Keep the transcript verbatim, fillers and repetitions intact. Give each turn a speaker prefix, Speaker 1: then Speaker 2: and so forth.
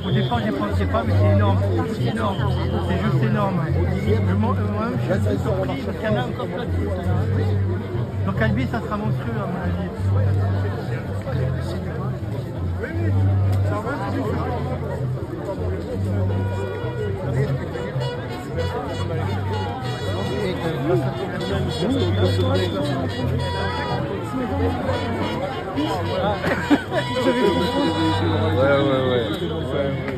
Speaker 1: Au départ, j'ai pensé pas, mais c'est énorme. C'est énorme. C'est juste énorme. Moi-même, je suis assez surpris parce qu'il y en a encore plein de trucs. Donc, Albi, ça sera monstrueux, à mon avis.
Speaker 2: Ouais, ouais, ouais.